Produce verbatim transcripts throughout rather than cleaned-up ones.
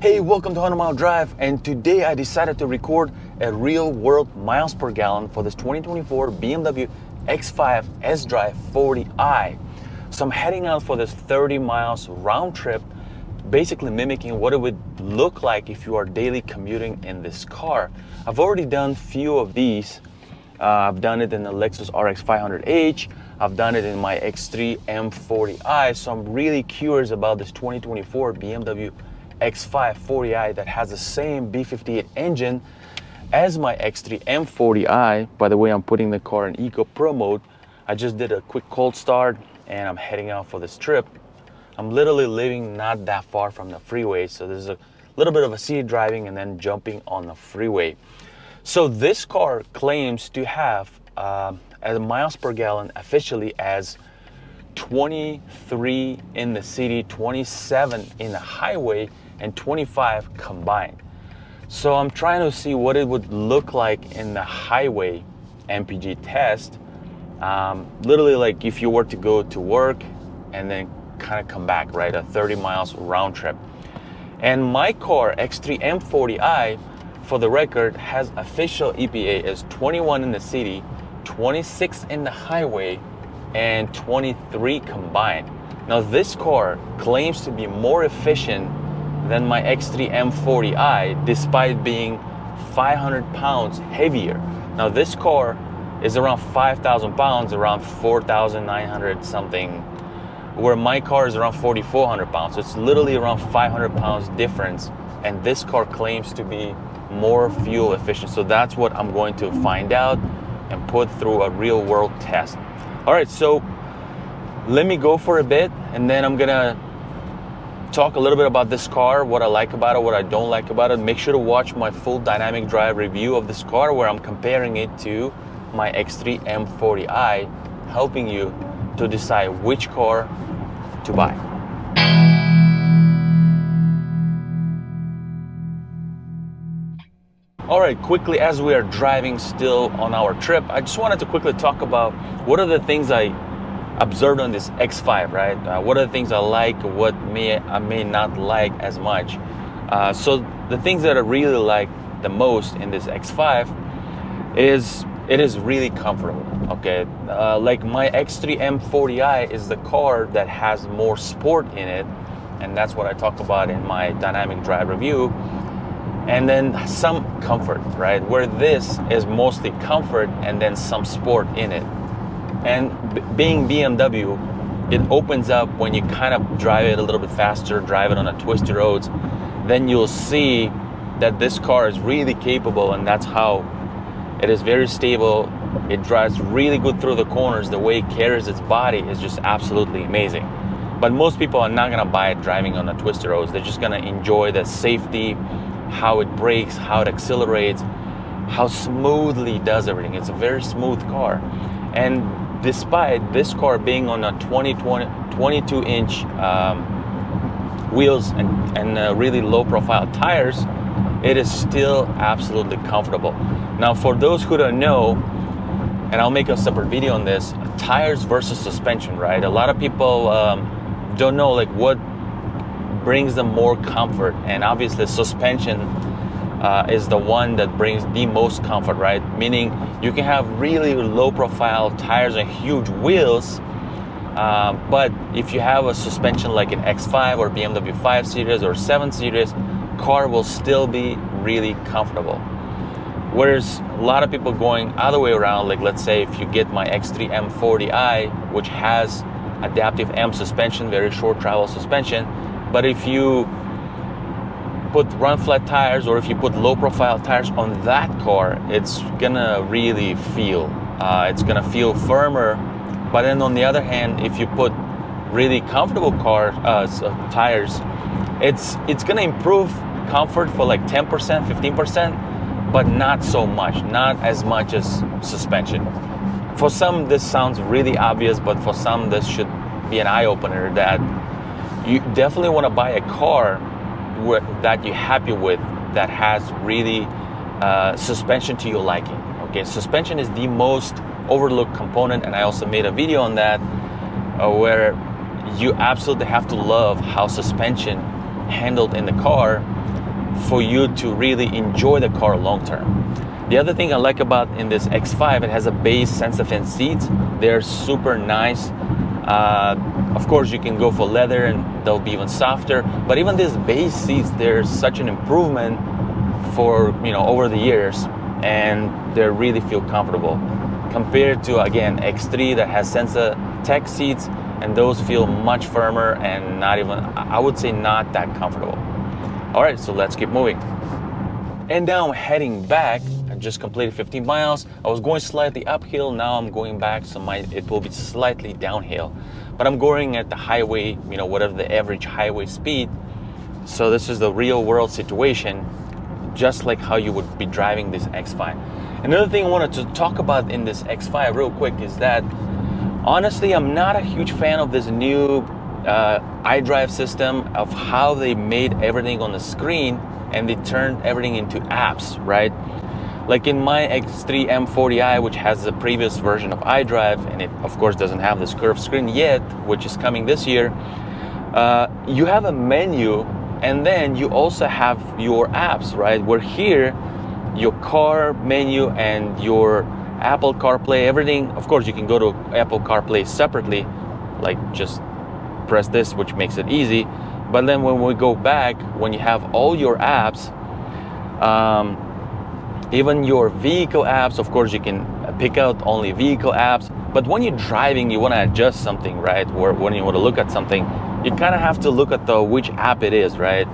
Hey, welcome to one hundred mile Drive, and today I decided to record a real world miles per gallon for this twenty twenty-four B M W X five sDrive forty i. So I'm heading out for this thirty miles round trip, basically mimicking what it would look like if you are daily commuting in this car. I've already done few of these. Uh, I've done it in the Lexus R X five hundred H. I've done it in my X three M forty i. So I'm really curious about this twenty twenty-four B M W X five forty i that has the same B fifty-eight engine as my X three M forty i. By the way, I'm putting the car in Eco Pro mode. I just did a quick cold start and I'm heading out for this trip. I'm literally living not that far from the freeway, so there's a little bit of a city driving and then jumping on the freeway. So this car claims to have uh, a miles per gallon officially as twenty-three in the city, twenty-seven in the highway, and twenty-five combined. So I'm trying to see what it would look like in the highway M P G test. Um, literally like if you were to go to work and then kind of come back, right? A thirty miles round trip. And my car, X three M forty i, for the record, has official E P A as twenty-one in the city, twenty-six in the highway, and twenty-three combined. Now this car claims to be more efficient than my X three M forty i despite being five hundred pounds heavier. Now this car is around five thousand pounds, around four thousand nine hundred something, where my car is around forty-four hundred pounds. So it's literally around five hundred pounds difference, and this car claims to be more fuel efficient. So that's what I'm going to find out and put through a real world test. All right, so let me go for a bit and then I'm gonna talk a little bit about this car, what I like about it, what I don't like about it. Make sure to watch my full dynamic drive review of this car where I'm comparing it to my X three M forty i, helping you to decide which car to buy. All right, quickly, as we are driving still on our trip, I just wanted to quickly talk about what are the things I observed on this X five, right? Uh, what are the things I like, what may I may not like as much. Uh, so the things that I really like the most in this X five is it is really comfortable, okay? Uh, like my X three M forty i is the car that has more sport in it, and that's what I talk about in my dynamic drive review. And then some comfort, right? Where this is mostly comfort and then some sport in it. And b being B M W, it opens up when you kind of drive it a little bit faster, drive it on a twisty roads, then you'll see that this car is really capable, and that's how it is very stable. It drives really good through the corners. The way it carries its body is just absolutely amazing. But most people are not gonna buy it driving on a twisty roads. They're just gonna enjoy the safety, how it brakes, how it accelerates, how smoothly it does everything. It's a very smooth car. And despite this car being on a twenty, twenty, twenty-two inch um, wheels and, and uh, really low profile tires, it is still absolutely comfortable. Now for those who don't know, and I'll make a separate video on this, tires versus suspension, right? A lot of people um, don't know like what brings them more comfort, and obviously suspension uh, is the one that brings the most comfort, right? Meaning you can have really low profile tires and huge wheels, uh, but if you have a suspension like an X five or B M W five series or seven series, car will still be really comfortable. Whereas a lot of people going other way around, like let's say if you get my X three M forty i, which has adaptive M suspension, very short travel suspension, but if you put run flat tires or if you put low profile tires on that car, it's gonna really feel, uh, it's gonna feel firmer. But then on the other hand, if you put really comfortable car uh, tires, it's, it's gonna improve comfort for like ten percent, fifteen percent, but not so much, not as much as suspension. For some, this sounds really obvious, but for some, this should be an eye-opener that you definitely want to buy a car that you're happy with, that has really uh, suspension to your liking. Okay, suspension is the most overlooked component, and I also made a video on that uh, where you absolutely have to love how suspension handled in the car for you to really enjoy the car long term. The other thing I like about in this X five, it has a base sense of fin seats. They're super nice. Uh, of course, you can go for leather and they'll be even softer. But even these base seats, there's such an improvement for, you know, over the years, and they really feel comfortable compared to, again, X three that has Sensa Tech seats, and those feel much firmer and not even, I would say, not that comfortable. All right, so let's keep moving. And now I'm heading back. I just completed fifteen miles. I was going slightly uphill. Now I'm going back, so my it will be slightly downhill. But I'm going at the highway, you know, whatever the average highway speed. So this is the real world situation, just like how you would be driving this X five. Another thing I wanted to talk about in this X five real quick is that, honestly, I'm not a huge fan of this new uh, iDrive system, of how they made everything on the screen and they turned everything into apps, right? Like in my X three M forty i, which has the previous version of iDrive, and it of course doesn't have this curved screen yet, which is coming this year, uh, you have a menu, and then you also have your apps, right? Where here, your car menu and your Apple CarPlay, everything, of course you can go to Apple CarPlay separately, like just press this, which makes it easy. But then when we go back, when you have all your apps, um, even your vehicle apps, of course you can pick out only vehicle apps. But when you're driving, you want to adjust something, right? Or when you want to look at something, you kind of have to look at the which app it is, right?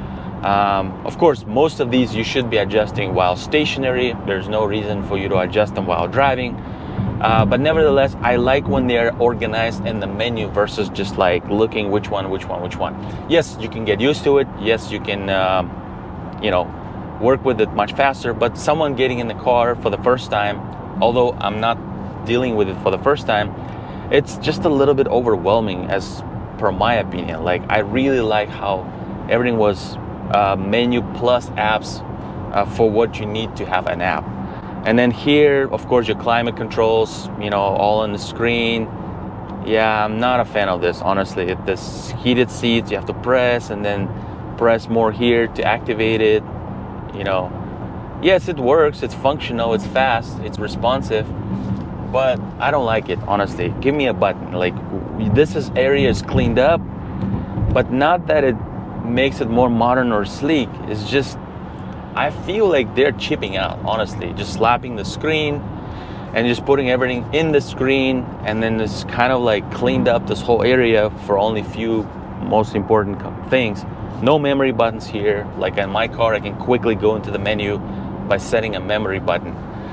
Um, of course, most of these you should be adjusting while stationary. There's no reason for you to adjust them while driving. Uh, but nevertheless, I like when they're organized in the menu versus just like looking which one, which one, which one. Yes, you can get used to it. Yes, you can, um, you know, work with it much faster. But someone getting in the car for the first time, although I'm not dealing with it for the first time, it's just a little bit overwhelming as per my opinion. Like, I really like how everything was uh, menu plus apps uh, for what you need to have an app. And then here, of course, your climate controls, you know, all on the screen. Yeah, I'm not a fan of this, honestly. This heated seats, you have to press and then press more here to activate it, you know. Yes, it works, it's functional, it's fast, it's responsive, but I don't like it, honestly. Give me a button. Like, this is, area is cleaned up, but not that it makes it more modern or sleek. It's just, I feel like they're chipping out, honestly, just slapping the screen and just putting everything in the screen, and then it's kind of like cleaned up this whole area for only few most important things. No memory buttons here. Like in my car, I can quickly go into the menu by setting a memory button.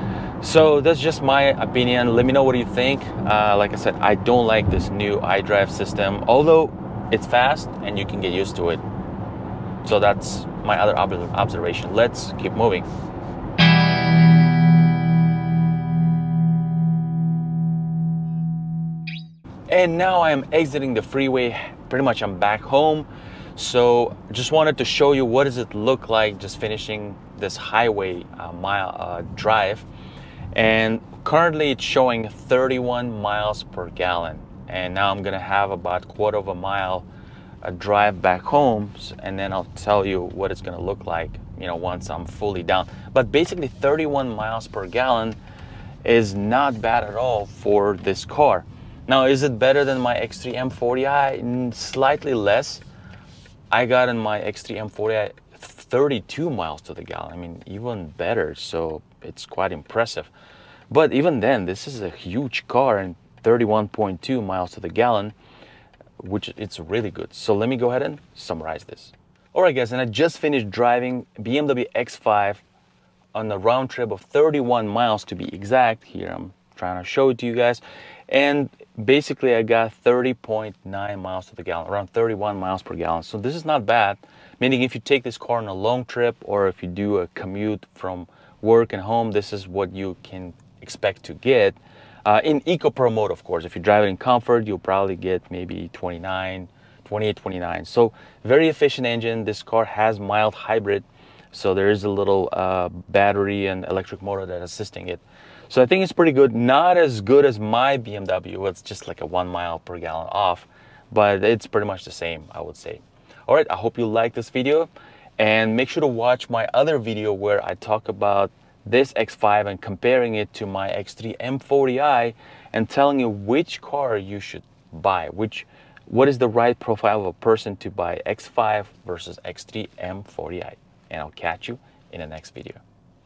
So that's just my opinion. Let me know what you think. Uh, like I said, I don't like this new iDrive system, although it's fast and you can get used to it. So that's my other ob observation. Let's keep moving. And now I am exiting the freeway. Pretty much I'm back home. So just wanted to show you what does it look like just finishing this highway uh, mile uh, drive. And currently it's showing thirty-one miles per gallon. And now I'm gonna have about quarter of a mile a drive back home, and then I'll tell you what it's gonna look like, you know, once I'm fully down. But basically thirty-one miles per gallon is not bad at all for this car. Now, is it better than my X three M forty i? Slightly less. I got in my X three M forty i thirty-two miles to the gallon. I mean, even better, so it's quite impressive. But even then, this is a huge car, and thirty-one point two miles to the gallon, which it's really good. So let me go ahead and summarize this. All right, guys, and I just finished driving B M W X five on a round trip of thirty-one miles to be exact. Here I'm trying to show it to you guys. And basically I got thirty point nine miles to the gallon, around thirty-one miles per gallon. So this is not bad, meaning if you take this car on a long trip or if you do a commute from work and home, this is what you can expect to get. Uh, in Eco Pro mode, of course, if you drive it in comfort, you'll probably get maybe twenty-nine, twenty-eight, twenty-nine. So very efficient engine. This car has mild hybrid, so there is a little uh, battery and electric motor that's assisting it. So I think it's pretty good. Not as good as my B M W. It's just like a one mile per gallon off, but it's pretty much the same, I would say. All right, I hope you like this video. And make sure to watch my other video where I talk about this X five and comparing it to my X three M forty i and telling you which car you should buy, which what is the right profile of a person to buy X five versus X three M forty i. And I'll catch you in the next video.